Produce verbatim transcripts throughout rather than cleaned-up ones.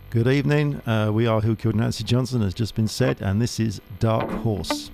Good evening. Uh, we are Who Killed Nancy Johnson, has just been said, and this is Dark Horse.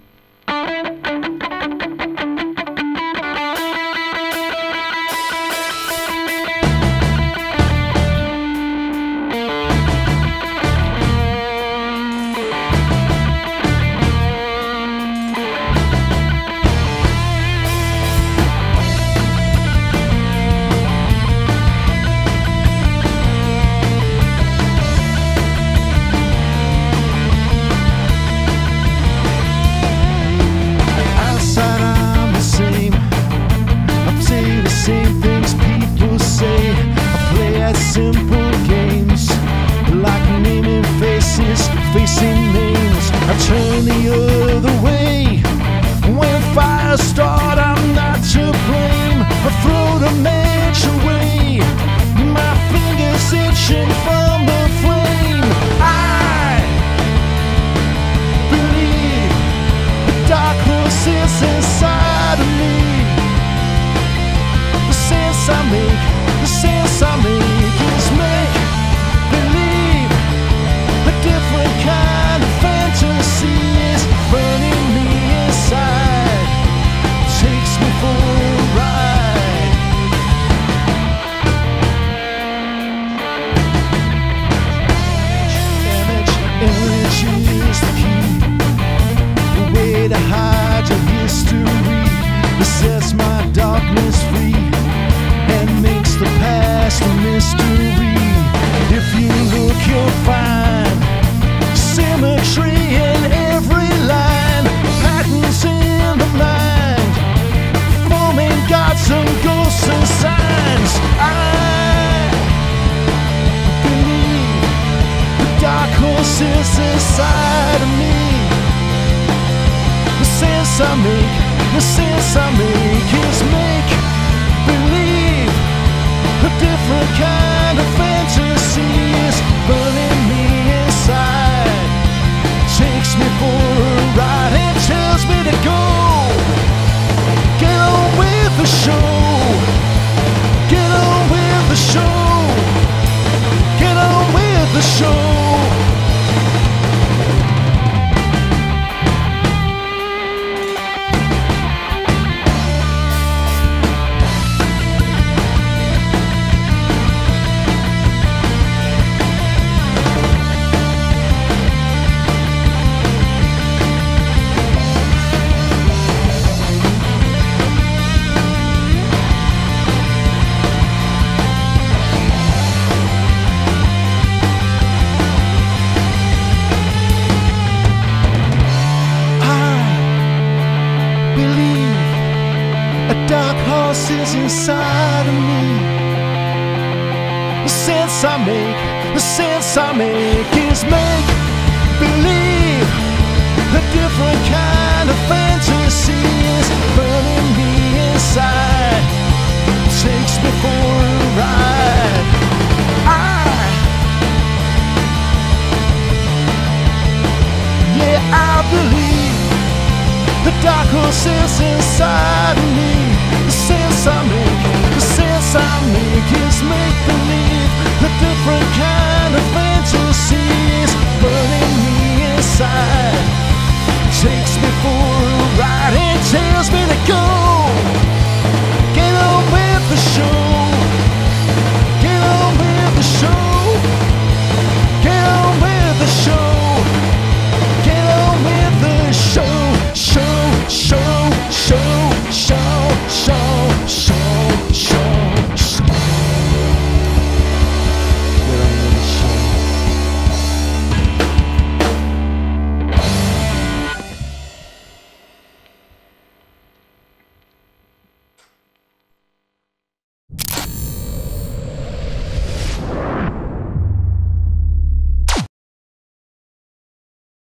Simple games, like naming faces, facing names. I turn the other way. When fires start, I'm not to blame. I throw the match away, my fingers itching from the flame. I believe the dark horse is inside of me. The sense I make, the sense I make is make believe. A different kind of fantasy is burning me inside, takes me for a ride. Image, image is the key, the way to hide your history. It sets my darkness free and makes the past a mystery. If you look, you'll find symmetry in every line, patterns in the mind, forming gods and ghosts and signs. I believe the dark horse is inside of me. The sense I make, the sense I make is make believe. A different kind of fantasy is burning me inside, takes me for a ride and tells me to go. Get on with the show, get on with the show, get on with the show. Is inside of me. The sense I make, the sense I make is make believe. A different kind of fantasy is burning me inside, takes me for a ride. I, yeah, I believe the dark horse is inside of me. The sense I make, the sense I make is make believe.